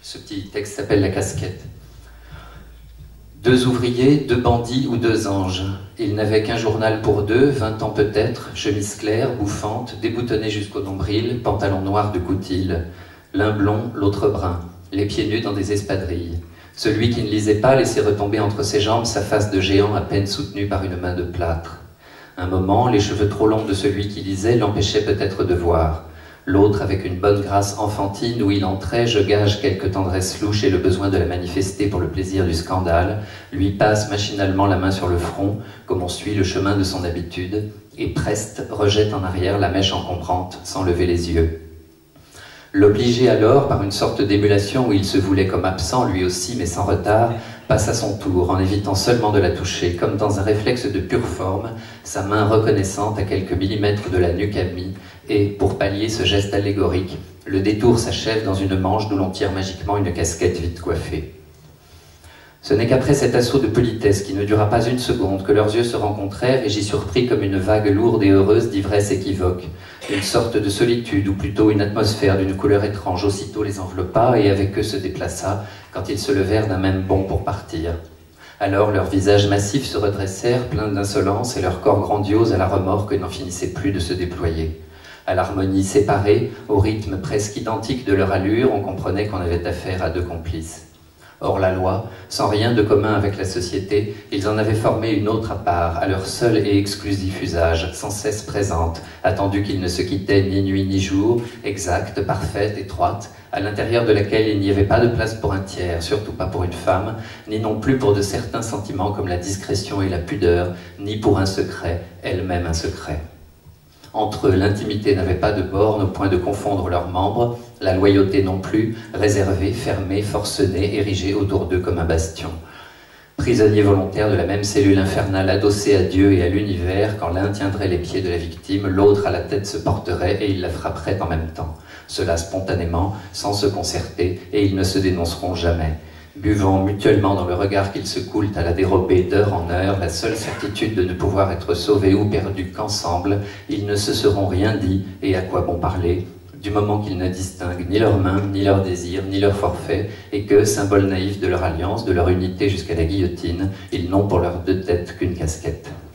Ce petit texte s'appelle La casquette. Deux ouvriers, deux bandits ou deux anges. Ils n'avaient qu'un journal pour deux, 20 ans peut-être, chemise claire, bouffante, déboutonnée jusqu'au nombril, pantalon noir de coutil. L'un blond, l'autre brun, les pieds nus dans des espadrilles. Celui qui ne lisait pas laissait retomber entre ses jambes sa face de géant à peine soutenue par une main de plâtre. Un moment, les cheveux trop longs de celui qui lisait l'empêchaient peut-être de voir. L'autre, avec une bonne grâce enfantine, où il entrait, je gage quelque tendresse louche et le besoin de la manifester pour le plaisir du scandale, lui passe machinalement la main sur le front, comme on suit le chemin de son habitude, et preste rejette en arrière la mèche encombrante, sans lever les yeux. L'obligé alors, par une sorte d'émulation où il se voulait comme absent, lui aussi, mais sans retard, passe à son tour, en évitant seulement de la toucher, comme dans un réflexe de pure forme, sa main reconnaissante à quelques millimètres de la nuque amie, et, pour pallier ce geste allégorique, le détour s'achève dans une manche d'où l'on tire magiquement une casquette vite coiffée. Ce n'est qu'après cet assaut de politesse qui ne dura pas une seconde que leurs yeux se rencontrèrent et j'y surpris comme une vague lourde et heureuse d'ivresse équivoque. Une sorte de solitude, ou plutôt une atmosphère d'une couleur étrange aussitôt les enveloppa et avec eux se déplaça quand ils se levèrent d'un même bond pour partir. Alors leurs visages massifs se redressèrent, pleins d'insolence, et leurs corps grandioses à la remorque n'en finissaient plus de se déployer. À l'harmonie séparée, au rythme presque identique de leur allure, on comprenait qu'on avait affaire à deux complices. Or la loi, sans rien de commun avec la société, ils en avaient formé une autre à part, à leur seul et exclusif usage, sans cesse présente, attendu qu'ils ne se quittaient ni nuit ni jour, exacte, parfaite, étroite, à l'intérieur de laquelle il n'y avait pas de place pour un tiers, surtout pas pour une femme, ni non plus pour de certains sentiments comme la discrétion et la pudeur, ni pour un secret, elle-même un secret. Entre eux, l'intimité n'avait pas de borne au point de confondre leurs membres, la loyauté non plus, réservée, fermée, forcenée, érigée autour d'eux comme un bastion. Prisonniers volontaires de la même cellule infernale adossée à Dieu et à l'univers, quand l'un tiendrait les pieds de la victime, l'autre à la tête se porterait et ils la frapperaient en même temps. Cela spontanément, sans se concerter, et ils ne se dénonceront jamais. Buvant mutuellement dans le regard qu'ils se coulent à la dérobée d'heure en heure, la seule certitude de ne pouvoir être sauvés ou perdus qu'ensemble, ils ne se seront rien dit, et à quoi bon parler, du moment qu'ils ne distinguent ni leurs mains, ni leurs désirs, ni leurs forfaits, et que, symbole naïf de leur alliance, de leur unité jusqu'à la guillotine, ils n'ont pour leurs deux têtes qu'une casquette.